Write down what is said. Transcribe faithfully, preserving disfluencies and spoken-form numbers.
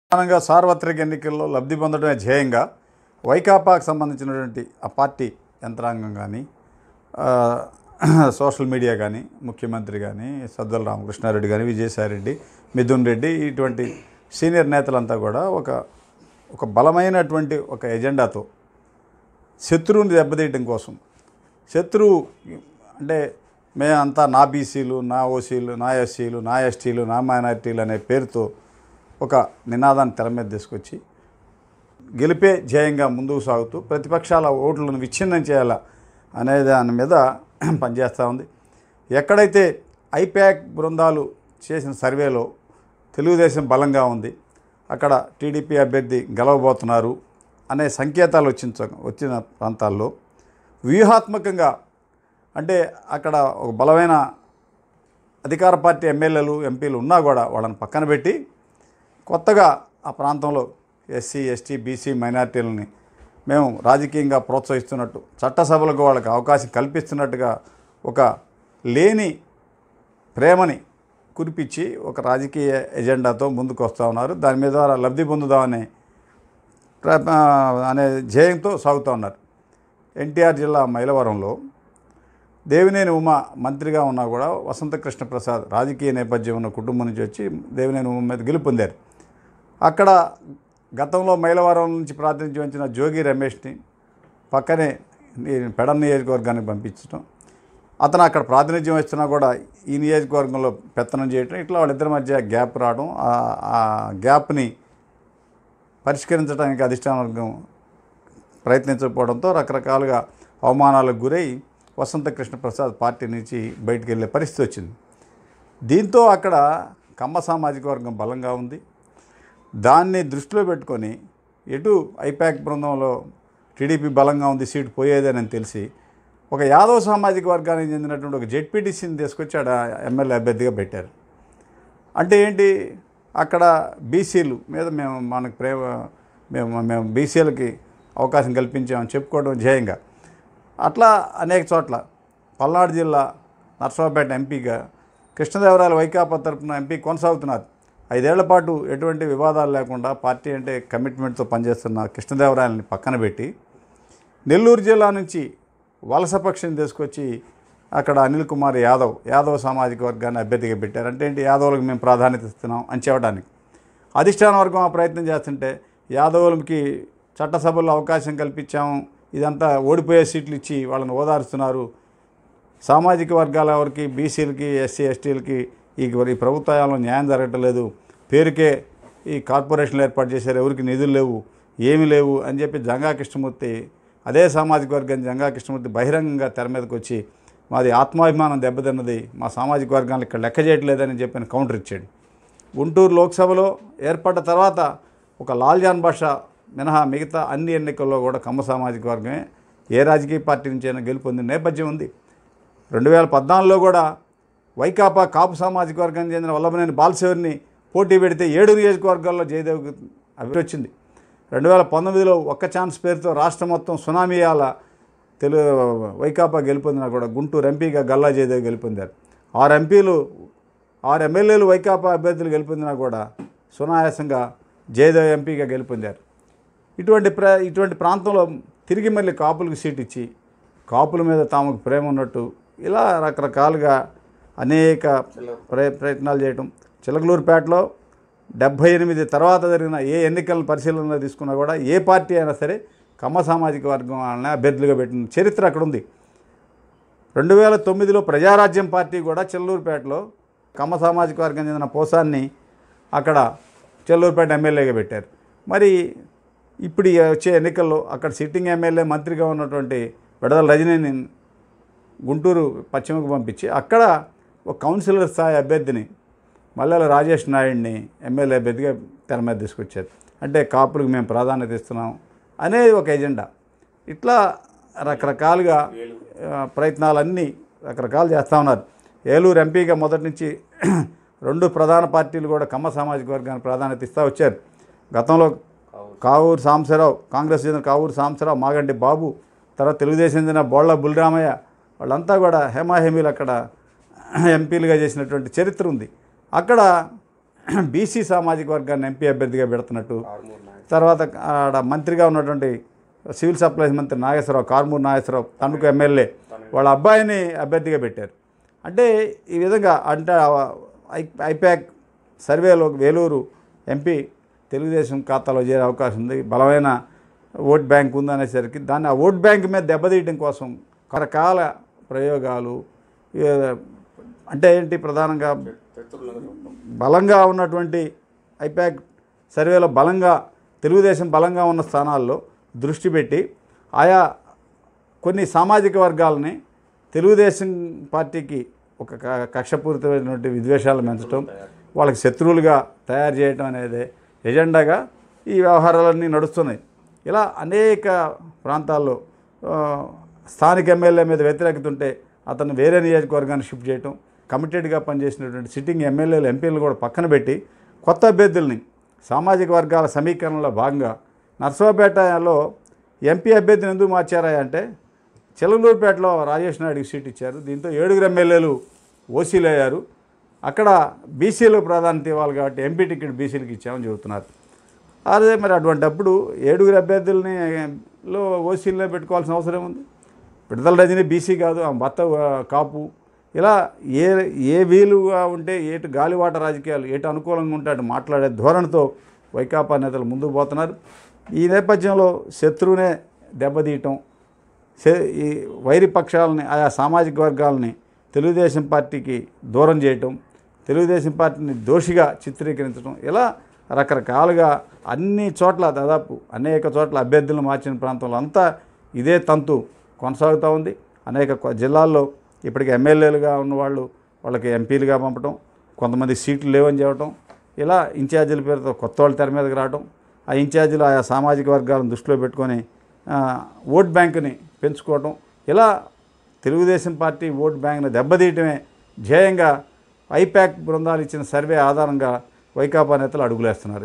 ప్రధానంగా సార్వత్రిక ఎన్నికల్లో లబ్ధి పొందడమే ధ్యేయంగా వైకాపాకు సంబంధించినటువంటి ఆ పార్టీ యంత్రాంగం కానీ సోషల్ మీడియా కానీ ముఖ్యమంత్రి కానీ సజ్జల రామకృష్ణారెడ్డి కానీ విజయసాయిరెడ్డి మిథున్ రెడ్డి ఇటువంటి సీనియర్ నేతలంతా కూడా ఒక ఒక బలమైనటువంటి ఒక ఎజెండాతో శత్రువుని దెబ్బతీయడం కోసం శత్రువు అంటే మేమంతా నా బీసీలు నా ఓసీలు నా ఎస్సీలు నా ఎస్టీలు నా మైనారిటీలు అనే పేరుతో ఒక నినాదాన్ని తెర మీద తీసుకొచ్చి గెలిపే ధ్యేయంగా ముందుకు సాగుతూ ప్రతిపక్షాల ఓట్లను విచ్ఛిన్నం చేయాలా అనే దాని మీద పనిచేస్తూ ఉంది. ఎక్కడైతే ఐప్యాక్ బృందాలు చేసిన సర్వేలో తెలుగుదేశం బలంగా ఉంది, అక్కడ టీడీపీ అభ్యర్థి గెలవబోతున్నారు అనే సంకేతాలు వచ్చిన వచ్చిన ప్రాంతాల్లో వ్యూహాత్మకంగా అంటే అక్కడ ఒక బలమైన అధికార పార్టీ ఎమ్మెల్యేలు ఎంపీలు ఉన్నా కూడా వాళ్ళని పక్కన పెట్టి కొత్తగా ఆ ప్రాంతంలో ఎస్సీ ఎస్టీ బీసీ మైనార్టీలని మేము రాజకీయంగా ప్రోత్సహిస్తున్నట్టు చట్టసభలకు వాళ్ళకి అవకాశం కల్పిస్తున్నట్టుగా ఒక లేని ప్రేమని కురిపించి ఒక రాజకీయ ఎజెండాతో ముందుకు వస్తూ ఉన్నారు. దాని మీద ద్వారా లబ్ధి పొందుదామనే అనే ధ్యేయంతో సాగుతూ ఉన్నారు. ఎన్టీఆర్ జిల్లా మైలవరంలో దేవినేని ఉమ మంత్రిగా ఉన్నా కూడా వసంత కృష్ణ ప్రసాద్ రాజకీయ నేపథ్యం ఉన్న కుటుంబం నుంచి వచ్చి దేవినేని ఉమ మీద గెలుపొందారు. అక్కడ గతంలో మైలవరం నుంచి ప్రాతినిధ్యం వహించిన జోగి రమేష్ని పక్కనే పెడన్ నియోజకవర్గానికి పంపించడం, అతను అక్కడ ప్రాతినిధ్యం వస్తున్నా కూడా ఈ నియోజకవర్గంలో పెత్తనం చేయటం, ఇట్లా వాళ్ళిద్దరి మధ్య గ్యాప్ రావడం, ఆ గ్యాప్ని పరిష్కరించడానికి అధిష్టాన వర్గం ప్రయత్నించకపోవడంతో రకరకాలుగా అవమానాలకు గురై వసంత కృష్ణ ప్రసాద్ పార్టీ నుంచి బయటికి వెళ్ళే పరిస్థితి వచ్చింది. దీంతో అక్కడ కమ్మ సామాజిక వర్గం బలంగా ఉంది. దాన్ని దృష్టిలో పెట్టుకొని ఎటు ఐప్యాక్ బృందంలో టీడీపీ బలంగా ఉంది, సీటు పోయేదని తెలిసి ఒక యాదవ్ సామాజిక వర్గానికి చెందినటువంటి ఒక జెడ్పీటీసీని తీసుకొచ్చి ఆడ ఎమ్మెల్యే అభ్యర్థిగా పెట్టారు. అంటే ఏంటి, అక్కడ బీసీలు మీద మేము మనకు ప్రేమ మేము మేము బీసీలకి అవకాశం కల్పించామని చెప్పుకోవడం ధ్యేయంగా అట్లా అనేక చోట్ల పల్నాడు జిల్లా నర్సరావుపేట ఎంపీగా కృష్ణదేవరాయలు వైకాపా తరపున ఎంపీ కొనసాగుతున్నారు. ఐదేళ్ల పాటు ఎటువంటి వివాదాలు లేకుండా పార్టీ అంటే కమిట్మెంట్తో పనిచేస్తున్న కృష్ణదేవరాయలని పక్కన పెట్టి నెల్లూరు జిల్లా నుంచి వలసపక్షం తీసుకొచ్చి అక్కడ అనిల్ కుమార్ యాదవ్ యాదవ్ సామాజిక వర్గాన్ని అభ్యర్థిగా పెట్టారు. అంటే ఏంటి, యాదవులకు మేము ప్రాధాన్యత ఇస్తున్నాం అని చెప్పడానికి అధిష్టాన వర్గం ఆ ప్రయత్నం చేస్తుంటే యాదవులకి చట్టసభల్లో అవకాశం కల్పించాము, ఇదంతా ఓడిపోయే సీట్లు ఇచ్చి వాళ్ళని ఓదారుస్తున్నారు, సామాజిక వర్గాల ఎవరికి బీసీలకి ఎస్సీ ఎస్టీలకి ఈ ఈ ప్రభుత్వాలలో న్యాయం జరగటం లేదు, పేరుకే ఈ కార్పొరేషన్లు ఏర్పాటు చేశారు, ఎవరికి నిధులు లేవు ఏమీ లేవు అని చెప్పి జంగా కృష్ణమూర్తి అదే సామాజిక వర్గం జంగా కృష్ణమూర్తి బహిరంగంగా తెర మీదకి వచ్చి మాది ఆత్మాభిమానం దెబ్బతిన్నది, మా సామాజిక వర్గాన్ని ఇక్కడ లెక్క చేయట్లేదని చెప్పిన కౌంటర్ ఇచ్చాడు. గుంటూరు లోక్సభలో ఏర్పడ్డ తర్వాత ఒక లాల్జాన్ బాషా మినహా మిగతా అన్ని ఎన్నికల్లో కూడా కమ్మ సామాజిక వర్గమే ఏ రాజకీయ పార్టీ నుంచి అయినా గెలుపొందిన నేపథ్యం ఉంది. రెండు వేల పద్నాలుగులో కూడా వైకాపా కాపు సామాజిక వర్గానికి చెందిన వల్లభనేని బాలశివరిని పోటీ పెడితే ఏడు నియోజకవర్గాల్లో జయదేవ్ అభివృద్ధి వచ్చింది. రెండు వేల పంతొమ్మిదిలో ఒక్క ఛాన్స్ పేరుతో రాష్ట్రం మొత్తం సునామీయాల తెలుగు వైకాపా గెలుపొందినా కూడా గుంటూరు ఎంపీగా గల్లా జయదేవ్ గెలుపొందారు. ఆరు ఎంపీలు ఆరు ఎమ్మెల్యేలు వైకాపా అభ్యర్థులు గెలుపొందినా కూడా సునాయాసంగా జయదేవ్ ఎంపీగా గెలుపొందారు. ఇటువంటి ప్ర ఇటువంటి ప్రాంతంలో తిరిగి మళ్ళీ కాపులకు సీట్ ఇచ్చి కాపుల మీద తాముకు ప్రేమ ఉన్నట్టు ఇలా రకరకాలుగా అనేక ప్రయ ప్రయత్నాలు చేయటం. చిలకలూరుపేటలో డెబ్భై ఎనిమిది తర్వాత జరిగిన ఏ ఎన్నికలను పరిశీలనలో తీసుకున్నా కూడా ఏ పార్టీ అయినా సరే కమ్మ సామాజిక వర్గం వాళ్ళని అభ్యర్థులుగా పెట్టిన చరిత్ర అక్కడ ఉంది. రెండు వేల తొమ్మిదిలో ప్రజారాజ్యం పార్టీ కూడా చిల్లూరుపేటలో కమ్మ సామాజిక వర్గం చెందిన పోసాన్ని అక్కడ చిల్లూరుపేట ఎమ్మెల్యేగా పెట్టారు. మరి ఇప్పుడు వచ్చే ఎన్నికల్లో అక్కడ సిట్టింగ్ ఎమ్మెల్యే మంత్రిగా ఉన్నటువంటి విడదల రజనీని గుంటూరు పశ్చిమకు పంపించి అక్కడ ఒక కౌన్సిలర్ స్థాయి అభ్యర్థిని మల్లెల రాజేష్ నాయుడిని ఎమ్మెల్యే అభ్యర్థిగా తెర మీద తీసుకొచ్చారు. అంటే కాపులకు మేము ప్రాధాన్యత ఇస్తున్నాం అనేది ఒక ఎజెండా. ఇట్లా రకరకాలుగా ప్రయత్నాలన్నీ రకరకాలు చేస్తూ ఉన్నారు. ఏలూరు ఎంపీగా మొదటి నుంచి రెండు ప్రధాన పార్టీలు కూడా కమ్మ సామాజిక వర్గానికి ప్రాధాన్యత ఇస్తూ వచ్చారు. గతంలో కావూరు సాంబశివరావు కాంగ్రెస్ చెందిన కావూరు సాంబశివరావు, మాగంటి బాబు, తర్వాత తెలుగుదేశం చెందిన బోళ్ళ బుల్లిరామయ్య వాళ్ళంతా కూడా హేమాహేమీలు అక్కడ ఎంపీలుగా చేసినటువంటి చరిత్ర ఉంది. అక్కడ బీసీ సామాజిక వర్గాన్ని ఎంపీ అభ్యర్థిగా పెడుతున్నట్టు, తర్వాత ఆడ మంత్రిగా ఉన్నటువంటి సివిల్ సప్లైస్ మంత్రి నాగేశ్వరరావు, కారుమూరి నాగేశ్వరరావు తణుకు ఎమ్మెల్యే వాళ్ళ అబ్బాయిని అభ్యర్థిగా పెట్టారు. అంటే ఈ విధంగా అంటే ఐ ఐప్యాక్ సర్వేలో వేలూరు ఎంపీ తెలుగుదేశం ఖాతాలో చేరే అవకాశం ఉంది, బలమైన ఓట్ బ్యాంక్ ఉందనేసరికి దాన్ని ఆ ఓట్ బ్యాంక్ మీద దెబ్బతీయడం కోసం రకరకాల ప్రయోగాలు. అంటే ఏంటి, ప్రధానంగా బలంగా ఉన్నటువంటి ఐప్యాక్ సర్వేలో బలంగా తెలుగుదేశం బలంగా ఉన్న స్థానాల్లో దృష్టి పెట్టి ఆయా కొన్ని సామాజిక వర్గాలని తెలుగుదేశం పార్టీకి ఒక కక్షపూరితమైనటువంటి విద్వేషాలు పెంచడం, వాళ్ళకి శత్రువులుగా తయారు చేయడం అనేది ఎజెండాగా ఈ వ్యవహారాలన్నీ నడుస్తున్నాయి. ఇలా అనేక ప్రాంతాల్లో స్థానిక ఎమ్మెల్యే మీద వ్యతిరేకత ఉంటే అతను వేరే నియోజకవర్గాన్ని షిఫ్ట్ చేయటం, కమిటెడ్గా పనిచేసినటువంటి సిట్టింగ్ ఎమ్మెల్యేలు ఎంపీలు కూడా పక్కన పెట్టి కొత్త అభ్యర్థుల్ని సామాజిక వర్గాల సమీకరణలో భాగంగా నర్సరావుపేటలో ఎంపీ అభ్యర్థిని ఎందుకు మార్చారా అంటే చిలకలూరుపేటలో రాజేష్ నాయుడికి సీట్ ఇచ్చారు. దీంతో ఏడుగురు ఎమ్మెల్యేలు ఓసీలు అయ్యారు. అక్కడ బీసీలు ప్రాధాన్యత ఇవ్వాలి కాబట్టి ఎంపీ టికెట్ బీసీలకు ఇచ్చామని చెబుతున్నారు. అదే మరి అటువంటిప్పుడు ఏడుగురు అభ్యర్థులని లో ఓసీల్లో పెట్టుకోవాల్సిన అవసరం ఉంది. విడుదల రజని బీసీ కాదు, ఆ భర్త కాపు. ఇలా ఏ ఏ వీలుగా ఉంటే ఏటు గాలివాట రాజకీయాలు ఏటు అనుకూలంగా ఉంటే అటు మాట్లాడే ధోరణితో వైకాపా నేతలు ముందుకు పోతున్నారు. ఈ నేపథ్యంలో శత్రువునే దెబ్బతీయటం, ఈ వైరి పక్షాలని ఆయా సామాజిక వర్గాలని తెలుగుదేశం పార్టీకి దూరం చేయటం, తెలుగుదేశం పార్టీని దోషిగా చిత్రీకరించడం, ఇలా రకరకాలుగా అన్ని చోట్ల దాదాపు అనేక చోట్ల అభ్యర్థులను మార్చిన ప్రాంతంలో అంతా ఇదే తంతు కొనసాగుతూ ఉంది. అనేక జిల్లాల్లో ఇప్పటికి ఎమ్మెల్యేలుగా ఉన్నవాళ్ళు వాళ్ళకి ఎంపీలుగా పంపడం, కొంతమంది సీట్లు లేవని చెప్పడం, ఇలా ఇన్ఛార్జీల పేరుతో కొత్త వాళ్ళు తెర మీదకి రావడం, ఆ ఇన్ఛార్జీలు ఆయా సామాజిక వర్గాలను దృష్టిలో పెట్టుకొని ఓట్ బ్యాంకుని పెంచుకోవడం, ఇలా తెలుగుదేశం పార్టీ ఓట్ బ్యాంక్ని దెబ్బతీయటమే ధ్యేయంగా ఐప్యాక్ బృందాలు ఇచ్చిన సర్వే ఆధారంగా వైకాపా నేతలు అడుగులేస్తున్నారు.